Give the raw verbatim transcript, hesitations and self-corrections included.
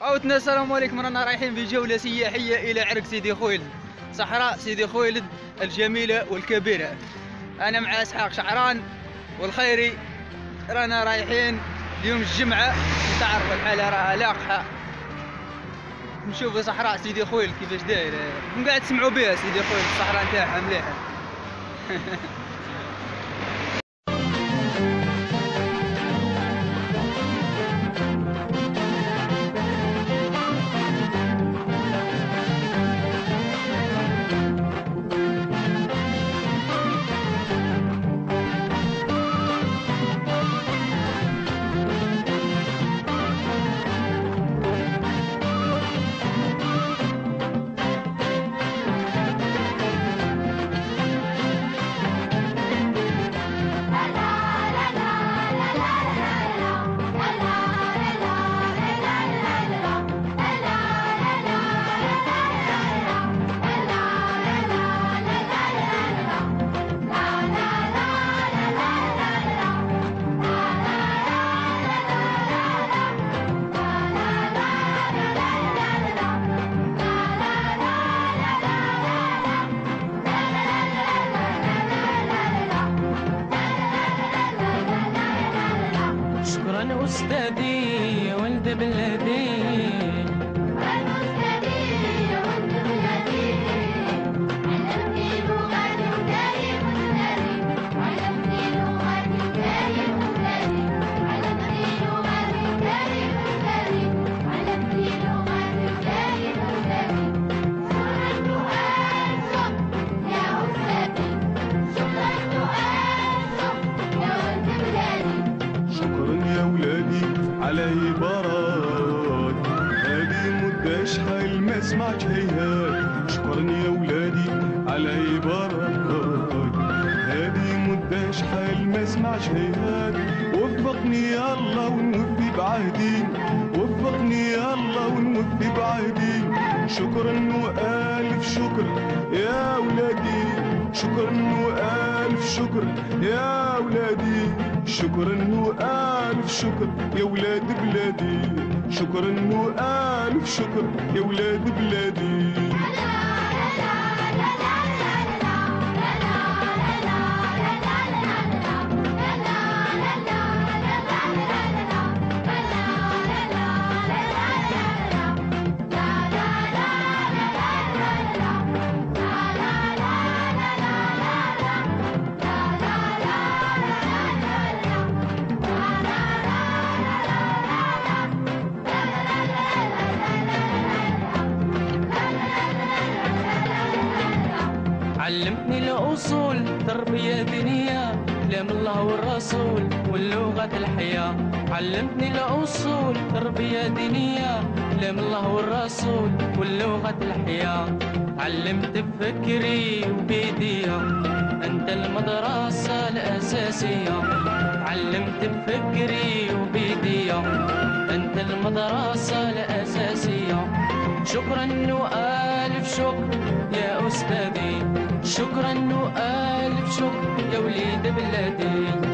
عاودنا السلام عليكم. رانا رايحين في جولة سياحية إلى عرق سيدي خويلد، صحراء سيدي خويلد الجميلة والكبيرة. أنا مع إسحاق شعران والخيري، رانا رايحين اليوم الجمعة، تعرف الحالة راها لاقحة. نشوفوا صحراء سيدي خويلد كيفاش دايرة، من قاعد تسمعوا بها سيدي خويلد الصحراء نتاعها مليحة. شكرا أستاذي يا ولد بلادي، أنا أستاذي يا ولد بلادي، علمني لغة وداري وأستاذي، علمني لغة وداري وأستاذي، علمني لغة وداري وأستاذي، علمني لغة وداري وأستاذي. شكرا يا ولادي على عبارات هذه مدة شحال ما سمعت هيهات. شكرا يا ولادي على عبارات هذه مدة شحال ما سمعت هيهات. وفقني يا الله ونوفي بعهدي، وفقني يا الله ونوفي بعهدي. شكرا وألف شكر يا ولادي، شكرا وألف شكر يا ولادي، شكرا وألف شكر يا ولاد بلادي، شكرا وألف شكر يا ولاد بلادي. علمتني الأصول تربية دينية، كلام الله والرسول واللغة الحياة. علمتني الأصول تربية دينية، كلام الله والرسول واللغة الحياة. علمت بفكري وبيديا، أنت المدرسة الأساسية. علمت بفكري وبيديا، أنت المدرسة الأساسية. شكرا وألف شكر يا أستاذي، شكرا وألف شكر يا وليد بلادي.